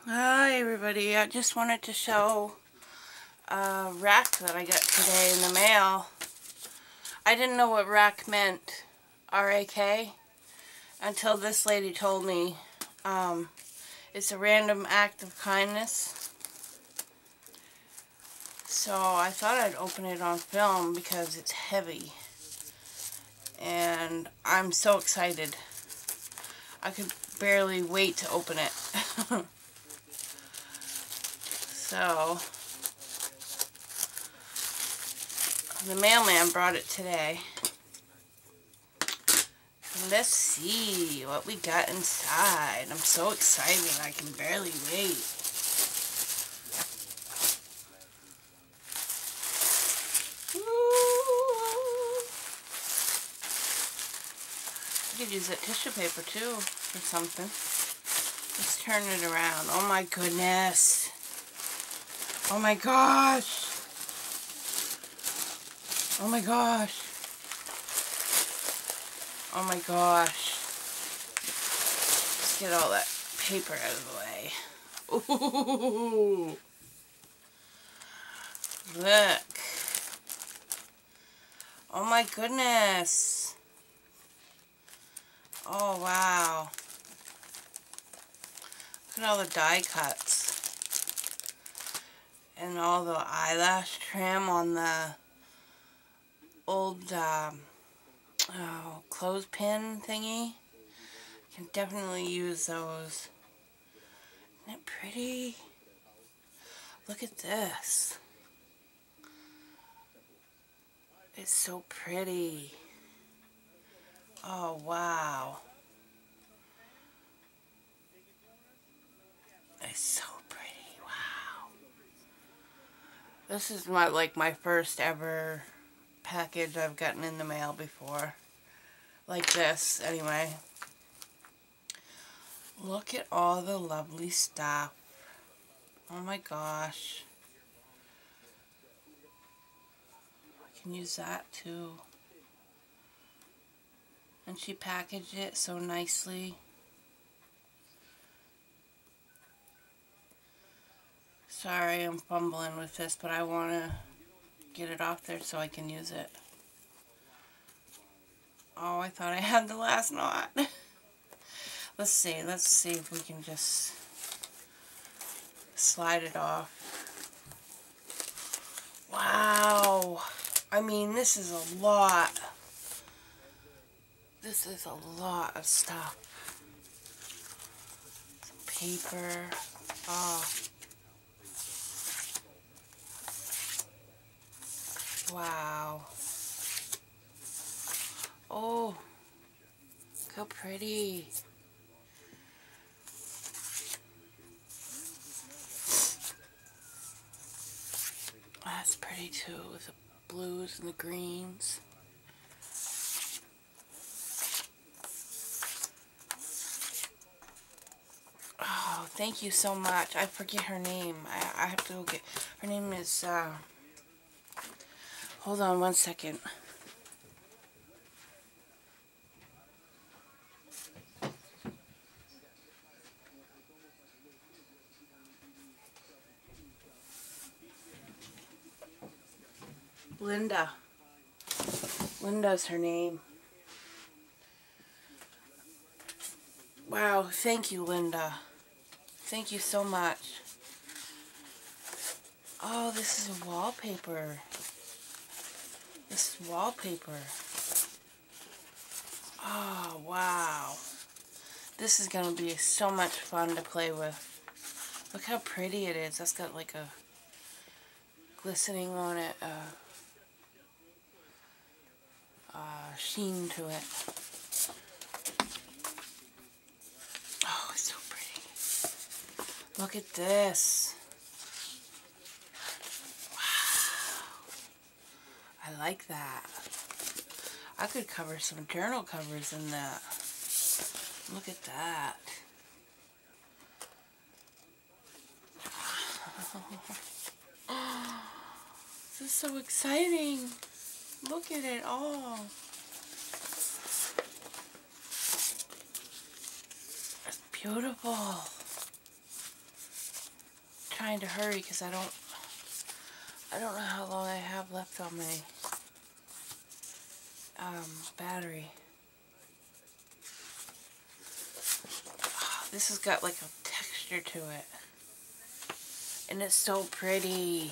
Hi everybody, I just wanted to show a rack that I got today in the mail. I didn't know what rack meant, R-A-K, until this lady told me. It's a random act of kindness. So I thought I'd open it on film because it's heavy. And I'm so excited. I could barely wait to open it. So the mailman brought it today. Let's see what we got inside. I'm so excited. I can barely wait. Ooh. I could use that tissue paper too or something. Let's turn it around. Oh my goodness. Oh my gosh. Oh my gosh. Oh my gosh. Let's get all that paper out of the way. Ooh. Look. Oh my goodness. Oh wow. Look at all the die cuts. And all the eyelash trim on the old clothespin thingy. Can definitely use those. Isn't it pretty? Look at this. It's so pretty. Oh wow. It's so pretty. Wow. This is my first ever package I've gotten in the mail before. Like this, anyway. Look at all the lovely stuff. Oh my gosh. I can use that too. And she packaged it so nicely. Sorry, I'm fumbling with this, but I want to get it off there so I can use it. Oh, I thought I had the last knot. Let's see if we can just slide it off. Wow. I mean, this is a lot. This is a lot of stuff. Some paper. Oh. Wow. Oh. Look how pretty. That's pretty too, with the blues and the greens. Oh, thank you so much. I forget her name. I have to go get... Her name is, hold on one second. Linda. Linda's her name. Wow, thank you, Linda. Thank you so much. Oh, this is a wallpaper. This is wallpaper. Oh, wow. This is going to be so much fun to play with. Look how pretty it is. That's got like a glistening on it, sheen to it. Oh, it's so pretty. Look at this. Wow. I like that. I could cover some journal covers in that. Look at that. This is so exciting. Look at it all. It's beautiful. trying to hurry because I don't know how long I have left on my battery. Oh, this has got like a texture to it. And it's so pretty.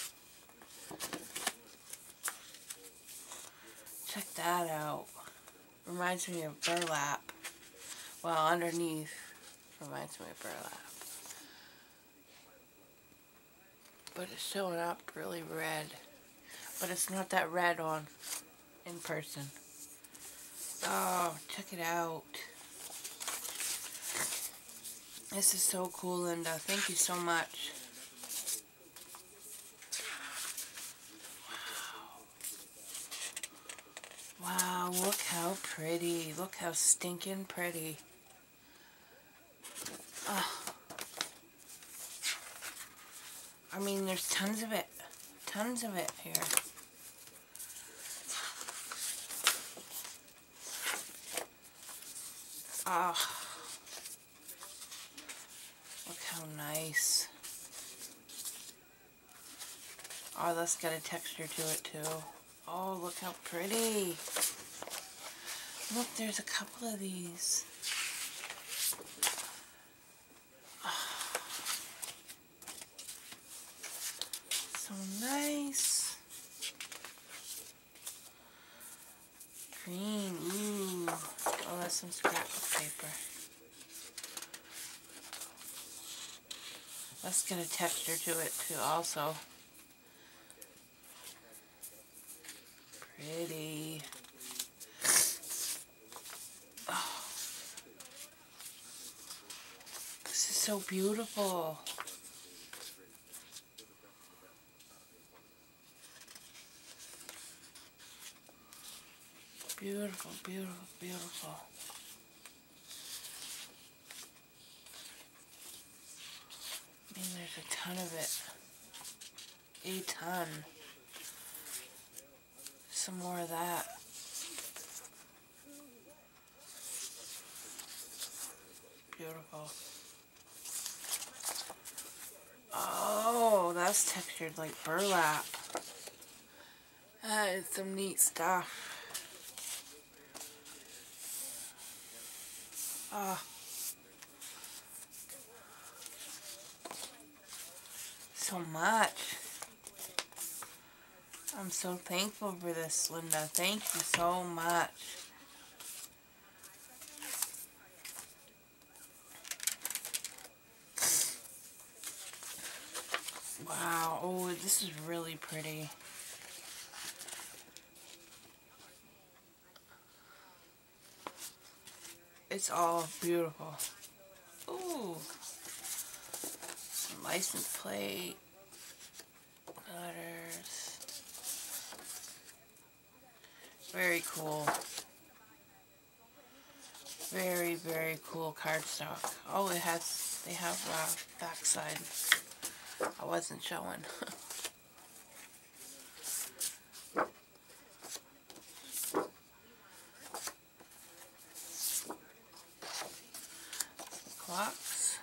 Check that out. Reminds me of burlap. Well, underneath reminds me of burlap. But it's showing up really red. But it's not that red in person. Oh, check it out. This is so cool, Linda. Thank you so much. Wow, look how pretty. Look how stinking pretty. Oh. I mean, there's tons of it. Tons of it here. Oh. Look how nice. Oh, that's got a texture to it too. Oh, look how pretty. Look, there's a couple of these. Oh, so nice. Green, ooh. Oh, that's some scrapbook paper. That's got a texture to it too also. Pretty. Oh. This is so beautiful. Beautiful, beautiful, beautiful. I mean, there's a ton of it. A ton. Some more of that. Beautiful. Oh, that's textured like burlap. That is some neat stuff. Oh. So much. I'm so thankful for this, Linda. Thank you so much. Wow. Oh, this is really pretty. It's all beautiful. Ooh. Some license plate. Letters. Very cool. Very, very cool cardstock. Oh, they have backside. I wasn't showing. Clocks.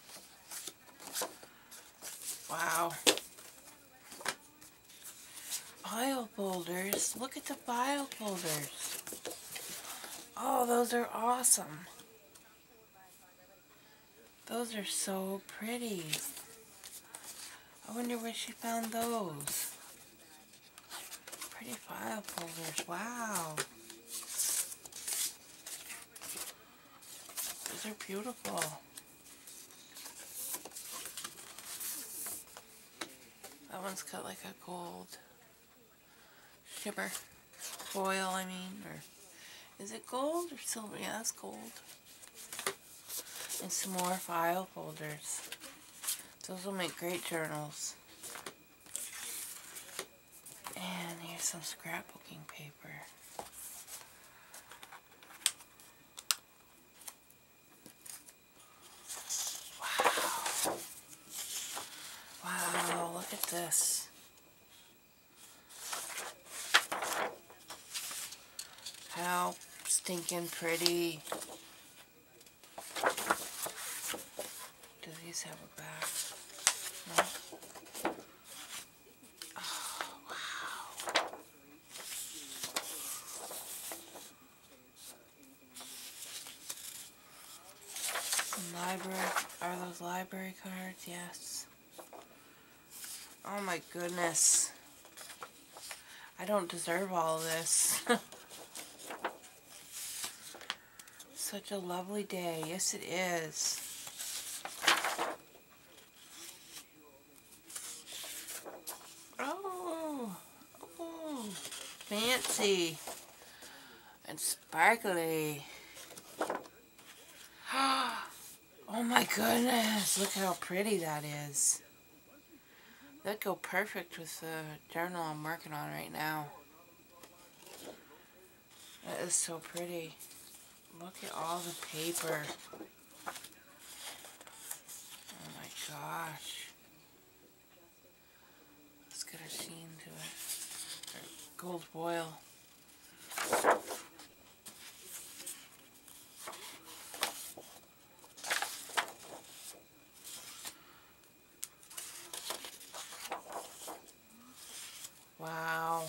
Wow. File folders. Look at the file folders. Oh, those are awesome. Those are so pretty. I wonder where she found those. Pretty file folders. Wow. Those are beautiful. That one's got like a gold shimmer. Foil, I mean. Or is it gold or silver? Yeah, that's gold. And some more file folders. Those will make great journals. And here's some scrapbooking paper. Wow. Wow, look at this. How stinking pretty. Do these have a back? Oh, wow. Library, are those library cards? Yes. Oh my goodness. I don't deserve all of this. Such a lovely day. Yes, it is. Oh, oh, fancy and sparkly. Oh my goodness, look how pretty that is. That'd go perfect with the journal I'm working on right now. That is so pretty. Look at all the paper. Oh my gosh. Let's get a sheen to it. Or gold foil. Wow.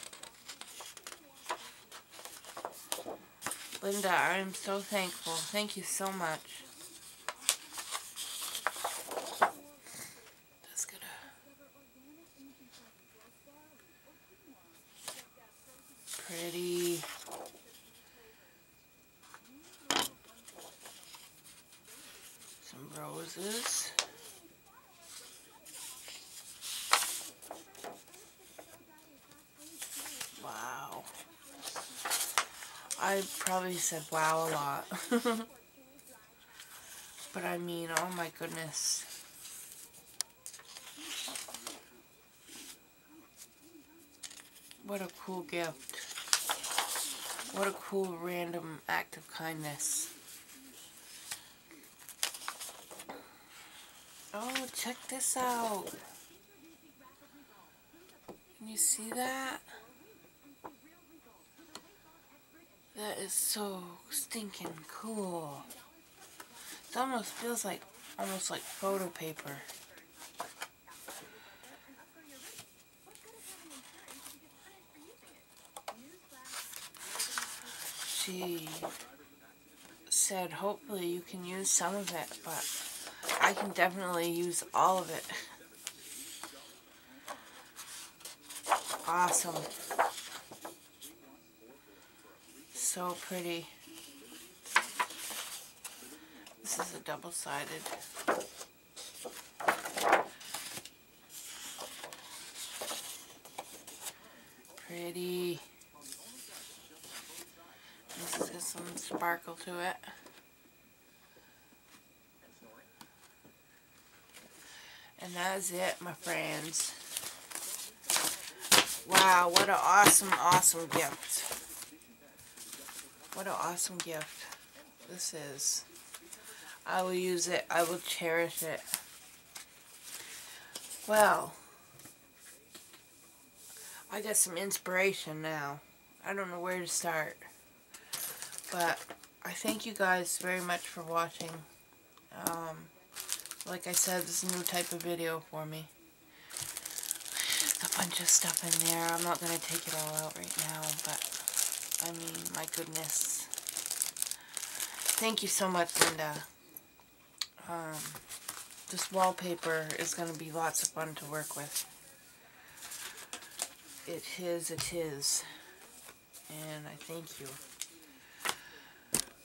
Linda, I am so thankful. Thank you so much. Just gonna... Pretty. Some roses. Wow. I probably said wow a lot. But I mean, oh my goodness. What a cool gift. What a cool random act of kindness. Oh, check this out. Can you see that? That is so stinking cool. It almost feels like, almost like photo paper. She said hopefully you can use some of it, but I can definitely use all of it. Awesome. So pretty. This is a double-sided. Pretty. This has got some sparkle to it. And that is it, my friends. Wow, what an awesome, awesome gift. What an awesome gift this is. I will use it. I will cherish it. Well, I got some inspiration now. I don't know where to start. But I thank you guys very much for watching. Like I said, this is a new type of video for me. A bunch of stuff in there. I'm not going to take it all out right now, but I mean, my goodness. Thank you so much, Linda. This wallpaper is going to be lots of fun to work with. It is. And I thank you.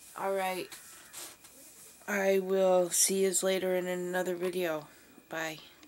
Alright. I will see you later in another video. Bye.